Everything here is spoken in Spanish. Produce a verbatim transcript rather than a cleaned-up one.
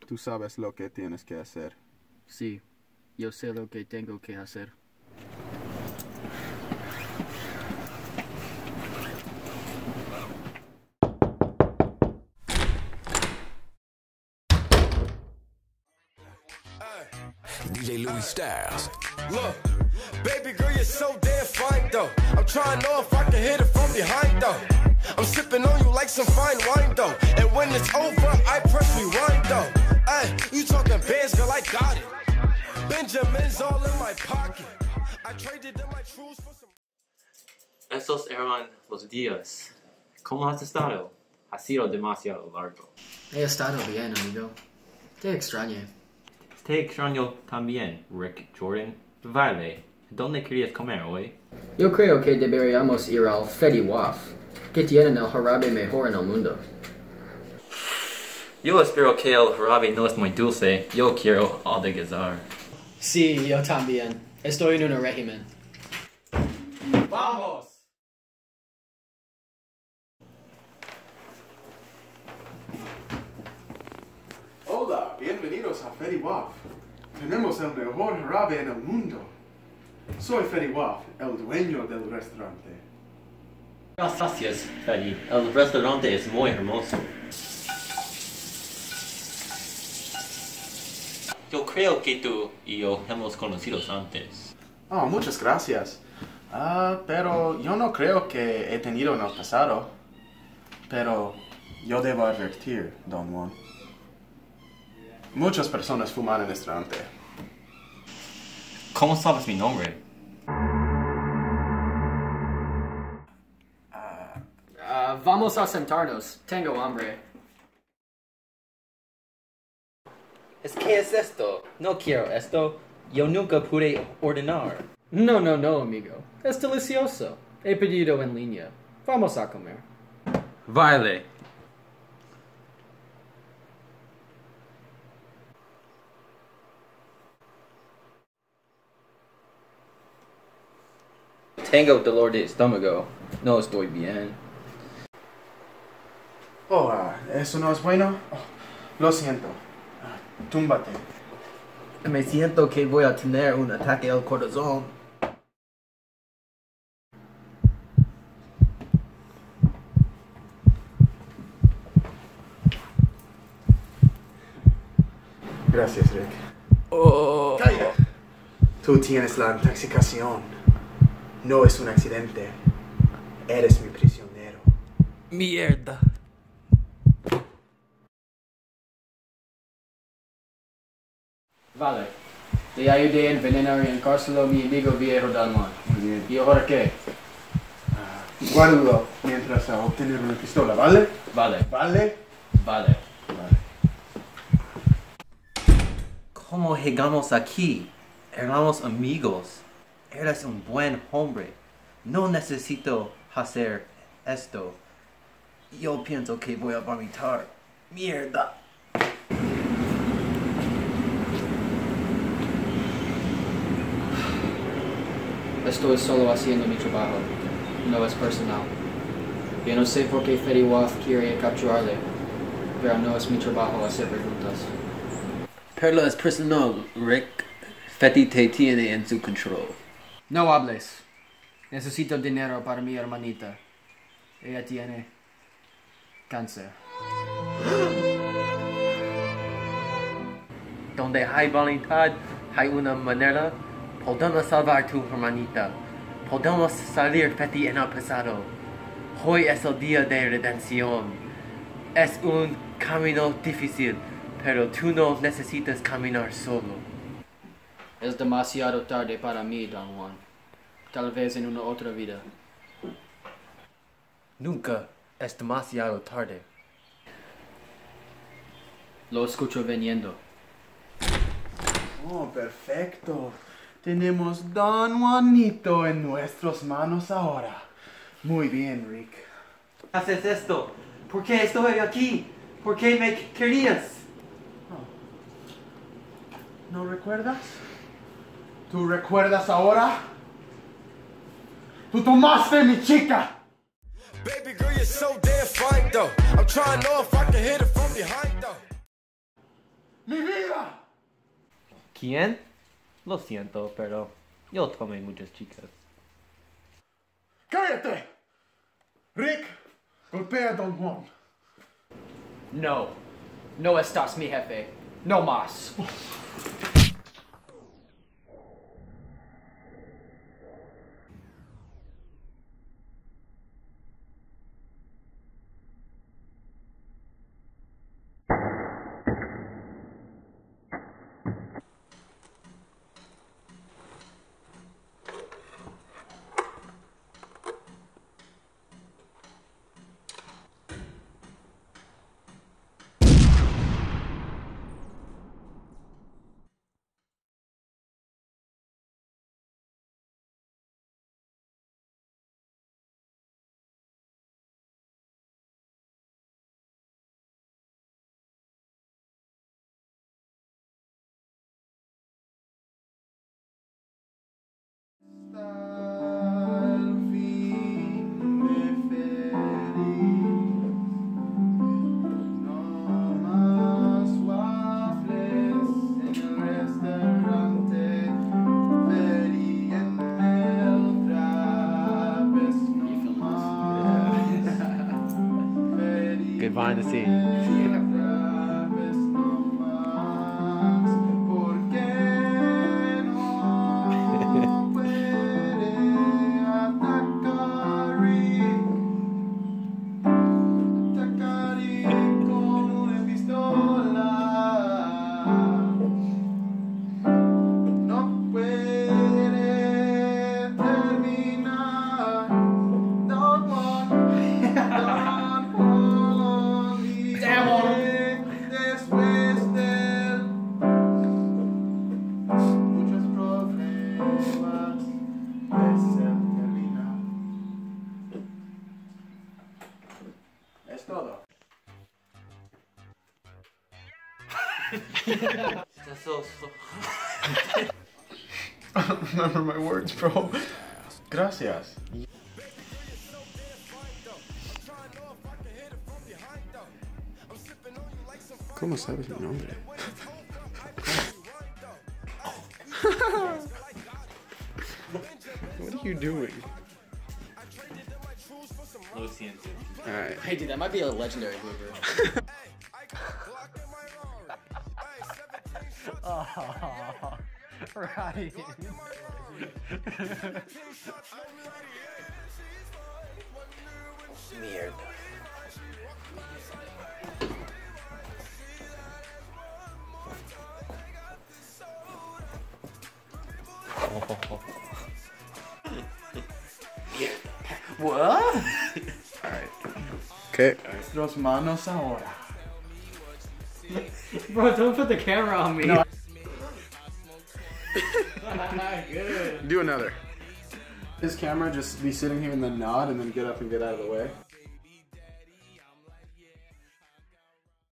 Tú sabes lo que tienes que hacer. Sí, yo sé lo que tengo que hacer. D J Louis Styles. Look, baby girl, you're so damn fine though. I'm trying to know if I can hit it from behind though. I'm sipping on you like some fine wine though. And when it's over, I press rewind though. Ay, you talking bands, girl, I got it. Benjamin's all in my pocket. I traded in my truths for some. Esos eran los días. ¿Cómo has estado? Ha sido demasiado largo. He estado bien, amigo. Te extrañé. Te extraño también, Rick Jordan. Vale, ¿dónde querías comer hoy? Yo creo que deberíamos ir al Fetty Waf, que tienen el jarabe mejor en el mundo. Yo espero que el jarabe no es muy dulce. Yo quiero adelgazar. Sí, yo también. Estoy en un régimen. ¡Vamos! Hola, bienvenidos a Fetty Waf. Tenemos el mejor jarabe en el mundo. Soy Fetty Waf, el dueño del restaurante. Gracias, Fetty. El restaurante es muy hermoso. Yo creo que tú y yo hemos conocido antes. Oh, muchas gracias. Ah, pero yo no creo que he tenido en el pasado. Pero yo debo advertir, Don Juan. Muchas personas fuman en el restaurante. ¿Cómo sabes mi nombre? Uh, vamos a sentarnos. Tengo hambre. Es que es esto. No quiero esto. Yo nunca pude ordenar. No, no, no, amigo. Es delicioso. He pedido en línea. Vamos a comer. Vale. Tengo dolor de estómago. No estoy bien. Oh, ah, ¿eso no es bueno? Oh, lo siento. Ah, túmbate. Me siento que voy a tener un ataque al corazón. Gracias, Rick. Oh. ¡Calla! Tú tienes la intoxicación. No es un accidente. Eres mi prisionero. Mierda. Vale. Le ayudé a envenenar y encarceló a mi amigo viejo Dalmon. Muy bien. ¿Y ahora qué? Ah, guárdalo mientras a obtener una pistola, ¿vale? Vale. ¿Vale? Vale. Vale. ¿Cómo llegamos aquí? Éramos amigos. Eres un buen hombre. No necesito hacer esto. Yo pienso que voy a vomitar. Mierda. Estoy solo haciendo mi trabajo. No es personal. Yo no sé por qué Fetty Waf quiere capturarle, pero no es mi trabajo hacer preguntas. Pero es personal, Rick. Fetty te tiene en su control. No hables. Necesito dinero para mi hermanita. Ella tiene cáncer. Donde hay voluntad, hay una manera. Podemos salvar tu hermanita. Podemos salir Fetty en el pasado. Hoy es el día de redención. Es un camino difícil, pero tú no necesitas caminar solo. Es demasiado tarde para mí, Don Juan. Tal vez en una otra vida. Nunca es demasiado tarde. Lo escucho viniendo. Oh, perfecto. Tenemos Don Juanito en nuestras manos ahora. Muy bien, Rick. ¿Haces esto? ¿Por qué estoy aquí? ¿Por qué me querías? Oh. ¿No recuerdas? ¿Tú recuerdas ahora? ¡Tú tomaste mi chica! Baby girl, you're so damn fine though. I'm trying to know if I can hit it from behind though. ¡Mi vida! ¿Quién? Lo siento, pero yo tomé muchas chicas. ¡Cállate! Rick, golpea a Don Juan. No. No estás, mi jefe. No más. Al fin me feliz, no más waffles en el restaurante, Feri en el trapez, no más, Feri Good behind the scenes. en el trapez, no más, porque no puede atacar Rick, atacar Rick con una pistola, no puede terminar. Don Juan, Don Juan vive después de él. Muchos problemas desea terminar. Es todo. That's so, so... I don't remember my words, bro. Gracias. ¿Cómo sabes mi nombre? What are you doing? Lo siento. Alright. Hey, dude, that might be a legendary blooper. Oh, right. Mierda. Oh. What? Alright. Okay. Nuestros manos ahora. Bro, don't put the camera on me. No. Good. Do another. His camera just be sitting here and then nod and then get up and get out of the way.